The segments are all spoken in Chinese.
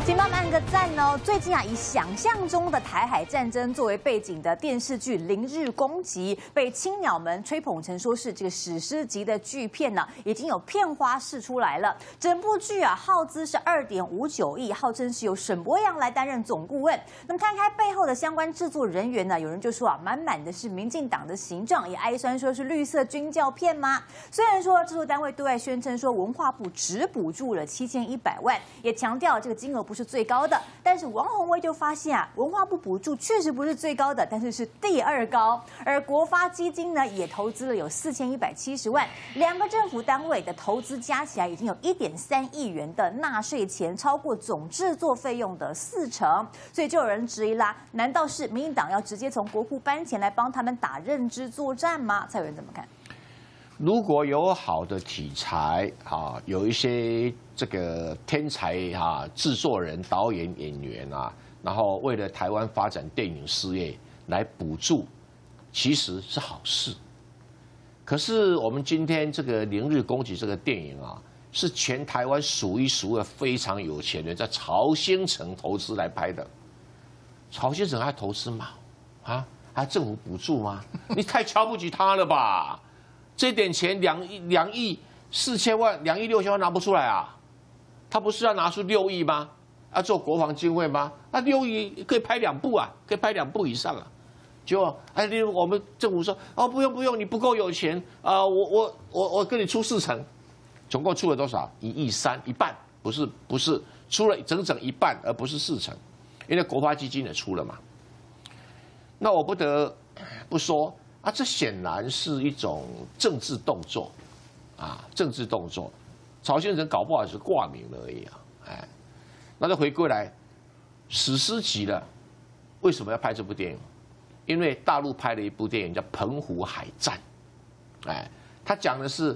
请帮忙按个赞哦！最近以想象中的台海战争作为背景的电视剧《零日攻击》，被青鸟们吹捧成说是这个史诗级的巨片呢，已经有片花释出来了。整部剧耗资是2.59亿，号称是由沈伯洋来担任总顾问。那么摊开背后的相关制作人员呢，有人就说满满的是民进党的形状，也哀酸说是绿色军教片吗？虽然说制作单位对外宣称说文化部只补助了7100万，也强调这个金额不是最高的，但是王宏威就发现文化部补助确实不是最高的，但是是第2高。而国发基金呢，也投资了有4170万，两个政府单位的投资加起来已经有1.3亿元的纳税钱，超过总制作费用的40%。所以就有人质疑啦，难道是民进党要直接从国库搬钱来帮他们打认知作战吗？蔡委员怎么看？ 如果有好的题材有一些这个天才制作人、导演、演员然后为了台湾发展电影事业来补助，其实是好事。可是我们今天这个《零日攻击》这个电影是全台湾数一数二非常有钱的，在曹兴诚投资来拍的。曹兴诚还投资吗？还政府补助吗？你太瞧不起他了吧！这点钱2亿4000万、2亿6000万拿不出来啊！他不是要拿出6亿吗？要做国防经费吗？那6亿可以拍2部啊，可以拍2部以上啊。结果我们政府说不用，你不够有钱我跟你出40%，总共出了多少？1亿3，一半，不是出了整整一半，而不是40%，因为国发基金也出了嘛。那我不得不说。这显然是一种政治动作，政治动作。曹先生搞不好只是挂名而已那再回归来，史诗级的，为什么要拍这部电影？因为大陆拍了一部电影叫《澎湖海战》，他讲的是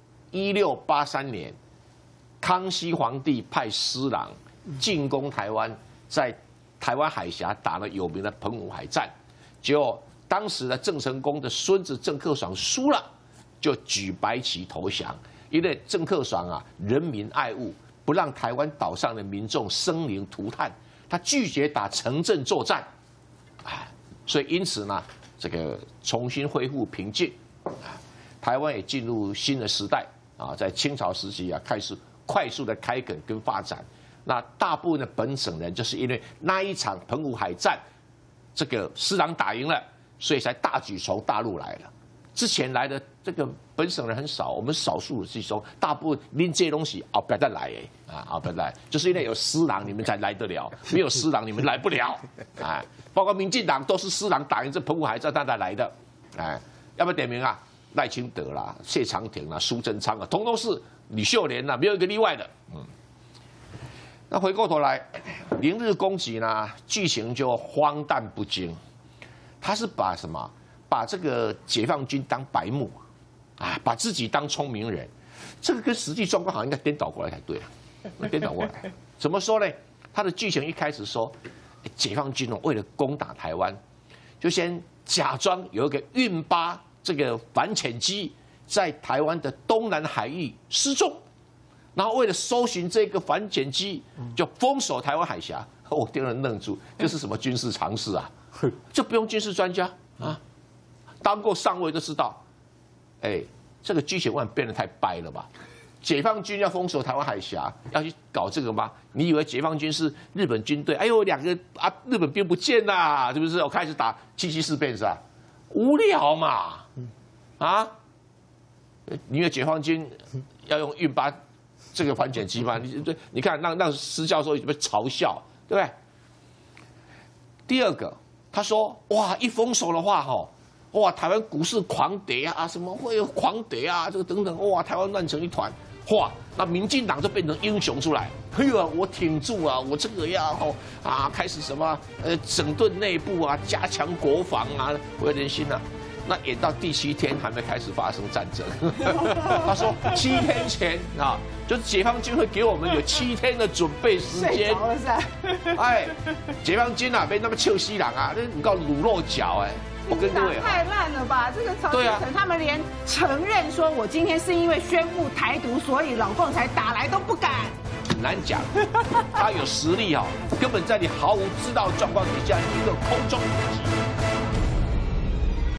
1683年，康熙皇帝派施琅进攻台湾，在台湾海峡打了有名的澎湖海战，结果。当时的郑成功的孙子郑克爽输了，就举白旗投降。因为郑克爽人民爱物，不让台湾岛上的民众生灵涂炭，他拒绝打城镇作战，所以因此呢，这个重新恢复平静，台湾也进入新的时代在清朝时期开始快速的开垦跟发展。那大部分的本省人就是因为那一场澎湖海战，这个施琅打赢了。所以才大举从大陆来了，之前来的这个本省人很少，我们少数之中，大部分拎这些东西不要再来不要来，就是因为有施琅你们才来得了，没有施琅你们来不了包括民进党都是施琅打赢这澎湖海战才来的要不要点名赖清德啦、谢长廷啦、苏贞昌统统是李秀莲没有一个例外的那回过头来，零日攻击呢，剧情就荒诞不经。他是把什么？把这个解放军当白目，把自己当聪明人，这个跟实际状况好像应该颠倒过来才对颠倒过来，怎么说呢？他的剧情一开始说，解放军为了攻打台湾，就先假装有一个运8这个反潜机在台湾的东南海域失踪，然后为了搜寻这个反潜机，就封锁台湾海峡。我听人愣住，这是什么军事常识啊？这不用军事专家当过上尉就知道，这个剧情变得太掰了吧？解放军要封锁台湾海峡，要去搞这个吗？你以为解放军是日本军队？2个日本兵不见啦，是不是？我开始打7.7事变是吧？无聊嘛，你以为解放军要用运8这个反潜机吗？你看让施教授被嘲笑，对不对？第二个。他说：“一封锁的话，台湾股市狂跌什么会有狂跌这个等等，台湾乱成一团，那民进党就变成英雄出来，我挺住我这个要开始什么整顿内部加强国防维人心那演到第7天还没开始发生战争，他说7天前就是解放军会给我们有7天的准备时间。解放军被那么笑死人你搞卤肉脚我跟各位太烂了吧？这个曹建成他们连承认说我今天是因为宣布台独，所以老共才打来都不敢。 很难讲，他有实力根本在你毫无知道的状况底下，一个空中突击。